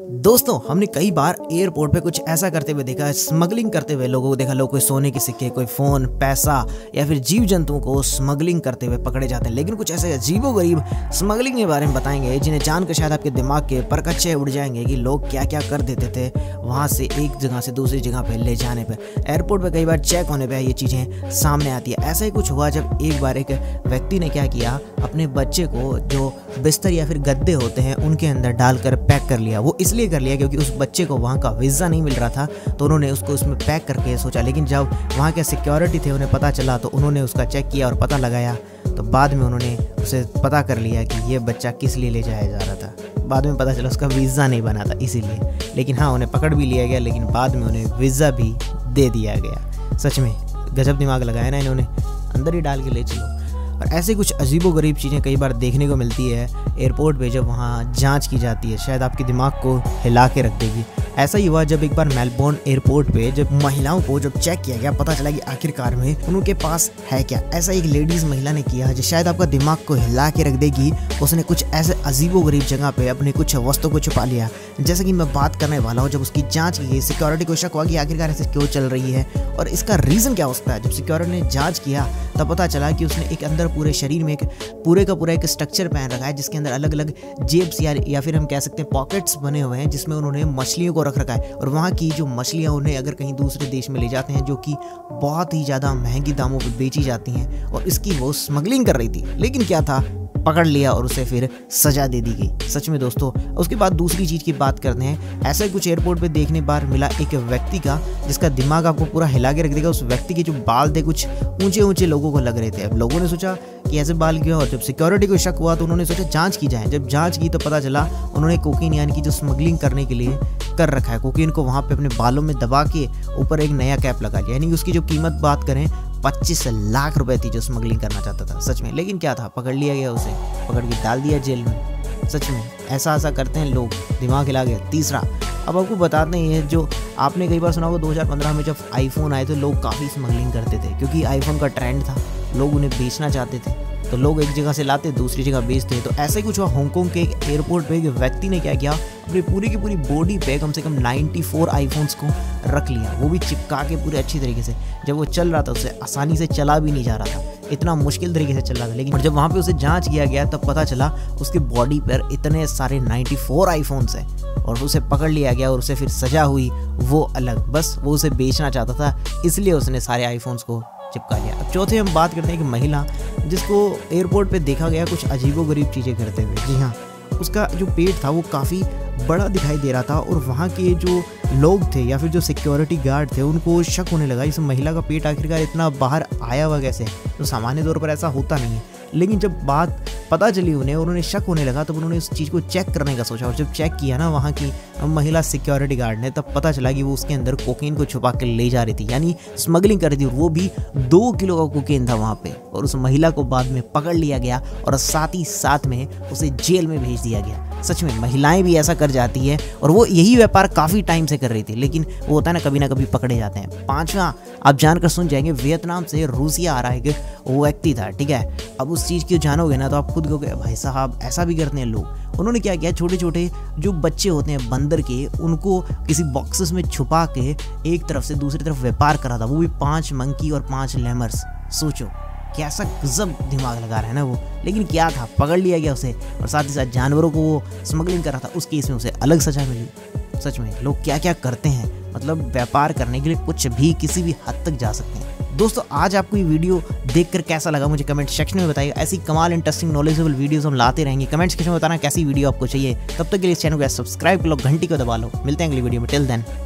दोस्तों हमने कई बार एयरपोर्ट पे कुछ ऐसा करते हुए देखा है, स्मगलिंग करते हुए लोगों को देखा। लोग कोई सोने के सिक्के, कोई फ़ोन, पैसा या फिर जीव जंतुओं को स्मगलिंग करते हुए पकड़े जाते हैं। लेकिन कुछ ऐसे अजीबोगरीब स्मगलिंग के बारे में बताएंगे जिन्हें जानकर शायद आपके दिमाग के परकच्चे उड़ जाएंगे कि लोग क्या क्या कर देते थे वहाँ से एक जगह से दूसरी जगह पर ले जाने पर। एयरपोर्ट पर कई बार चेक होने पर ये चीज़ें सामने आती है। ऐसा ही कुछ हुआ जब एक बार एक व्यक्ति ने क्या किया, अपने बच्चे को जो बिस्तर या फिर गद्दे होते हैं उनके अंदर डालकर पैक कर लिया। वो इसलिए कर लिया क्योंकि उस बच्चे को वहाँ का वीज़ा नहीं मिल रहा था, तो उन्होंने उसको उसमें पैक करके सोचा। लेकिन जब वहाँ के सिक्योरिटी थे उन्हें पता चला तो उन्होंने उसका चेक किया और पता लगाया, तो बाद में उन्होंने उसे पता कर लिया कि ये बच्चा किस लिए ले जाया जा रहा था। बाद में पता चला उसका वीज़ा नहीं बना था इसीलिए। लेकिन हाँ, उन्हें पकड़ भी लिया गया, लेकिन बाद में उन्हें वीज़ा भी दे दिया गया। सच में गजब दिमाग लगाया ना इन्होंने, अंदर ही डाल के ले चलो। और ऐसे कुछ अजीबोगरीब चीज़ें कई बार देखने को मिलती है एयरपोर्ट पे जब वहाँ जांच की जाती है। शायद आपके दिमाग को हिला के रख देगी। ऐसा ही हुआ जब एक बार मेलबोर्न एयरपोर्ट पे जब महिलाओं को जब चेक किया गया, पता चला कि आखिरकार में उनके पास है क्या। ऐसा एक लेडीज़ महिला ने किया जो शायद आपका दिमाग को हिला के रख देगी। उसने कुछ ऐसे अजीबोगरीब जगह पे अपने कुछ वस्तुओं को छुपा लिया। जैसे कि मैं बात करने वाला हूँ, जब उसकी जाँच की गई, सिक्योरिटी को शक हुआ कि आखिरकार ऐसे क्यों चल रही है और इसका रीज़न क्या हो सकता है। जब सिक्योरिटी ने जाँच किया तब पता चला कि उसने एक अंदर पूरे शरीर में एक पूरे का पूरा एक स्ट्रक्चर पहन रखा है जिसके अंदर अलग अलग जेब्स या फिर हम कह सकते हैं पॉकेट्स बने हुए हैं, जिसमें उन्होंने मछलियों को रख रखा है। और वहाँ की जो मछलियाँ उन्हें अगर कहीं दूसरे देश में ले जाते हैं जो कि बहुत ही ज़्यादा महंगी दामों पर बेची जाती हैं, और इसकी वो स्मगलिंग कर रही थी। लेकिन क्या था, पकड़ लिया और उसे फिर सजा दे दी गई। सच में दोस्तों। उसके बाद दूसरी चीज़ की बात करते हैं। ऐसा ही कुछ एयरपोर्ट पे देखने बार मिला एक व्यक्ति का जिसका दिमाग आपको पूरा हिला के रख देगा। उस व्यक्ति के जो बाल थे कुछ ऊंचे ऊंचे लोगों को लग रहे थे। अब लोगों ने सोचा कि ऐसे बाल क्यों, और जब सिक्योरिटी को शक हुआ तो उन्होंने सोचा जाँच की जाए। जब जाँच की तो पता चला उन्होंने कोकीन यानी कि जो स्मगलिंग करने के लिए कर रखा है, कोकीन को वहाँ पे अपने बालों में दबा के ऊपर एक नया कैप लगा लिया। यानी कि उसकी जो कीमत बात करें 25 लाख रुपए थी जो स्मगलिंग करना चाहता था। सच में। लेकिन क्या था, पकड़ लिया गया, उसे पकड़ के डाल दिया जेल में। सच में ऐसा करते हैं लोग, दिमाग हिला गया। तीसरा, अब आपको बताते हैं, जो आपने कई बार सुना होगा 2015 में जब आईफोन आए तो लोग काफ़ी स्मगलिंग करते थे क्योंकि आईफोन का ट्रेंड था, लोग उन्हें बेचना चाहते थे, तो लोग एक जगह से लाते दूसरी जगह बेचते। तो ऐसे कुछ हुआ हांगकांग के एयरपोर्ट पे एक व्यक्ति ने क्या किया, अपनी पूरी की पूरी बॉडी पे कम से कम 94 आईफोन्स को रख लिया, वो भी चिपका के पूरे अच्छी तरीके से। जब वो चल रहा था उससे आसानी से चला भी नहीं जा रहा था, इतना मुश्किल तरीके से चल रहा था। लेकिन जब वहाँ पे उसे जांच किया गया तब पता चला उसकी बॉडी पर इतने सारे 94 आईफोन्स हैं, और उसे पकड़ लिया गया और उसे फिर सजा हुई वो अलग। बस वो उसे बेचना चाहता था इसलिए उसने सारे आईफोन्स को चिपका लिया। अब चौथे हम बात करते हैं कि महिला जिसको एयरपोर्ट पे देखा गया कुछ अजीबोगरीब चीज़ें करते हुए। जी हाँ, उसका जो पेट था वो काफ़ी बड़ा दिखाई दे रहा था, और वहाँ के जो लोग थे या फिर जो सिक्योरिटी गार्ड थे उनको शक होने लगा इस महिला का पेट आखिरकार इतना बाहर आया हुआ कैसे, तो सामान्य तौर पर ऐसा होता नहीं है। लेकिन जब बात पता चली उन्हें और उन्हें शक होने लगा तब उन्होंने उस चीज़ को चेक करने का सोचा। और जब चेक किया ना वहाँ की महिला सिक्योरिटी गार्ड ने, तब पता चला कि वो उसके अंदर कोकीन को छुपा कर ले जा रही थी, यानी स्मगलिंग कर रही थी। वो भी 2 किलो का कोकीन था वहाँ पे, और उस महिला को बाद में पकड़ लिया गया और साथ ही साथ में उसे जेल में भेज दिया गया। सच में महिलाएं भी ऐसा कर जाती है, और वो यही व्यापार काफ़ी टाइम से कर रही थी, लेकिन वो होता है ना कभी कभी पकड़े जाते हैं। पांचवा आप जानकर सुन जाएंगे, वियतनाम से रूसिया आ रहा है एक व्यक्ति था, ठीक है। अब उस चीज़ की जानोगे ना तो आप खुद कहोगे भाई साहब ऐसा भी करते हैं लोग। उन्होंने क्या किया, छोटे छोटे जो बच्चे होते हैं बंदर के, उनको किसी बॉक्सेस में छुपा के एक तरफ से दूसरी तरफ व्यापार करा था, वो भी 5 मंकी और 5 लेमर्स। सोचो कैसा गजब दिमाग लगा रहा है ना वो। लेकिन क्या था, पकड़ लिया गया उसे, और साथ ही साथ जानवरों को वो स्मगलिंग कर रहा था, उस केस में उसे अलग सजा मिली। सच में लोग क्या क्या करते हैं, मतलब व्यापार करने के लिए कुछ भी किसी भी हद तक जा सकते हैं। दोस्तों आज आपको ये वीडियो देखकर कैसा लगा मुझे कमेंट सेक्शन में बताइए। ऐसी कमाल इंटरेस्टिंग नॉलेजेबल वीडियोस हम लाते रहेंगे। कमेंट सेक्शन में बताना कैसी वीडियो आपको चाहिए। तब तक के लिए इस चैनल को सब्सक्राइब कर लो, घंटी को दबा लो। मिलते हैं अगली वीडियो में। Till then.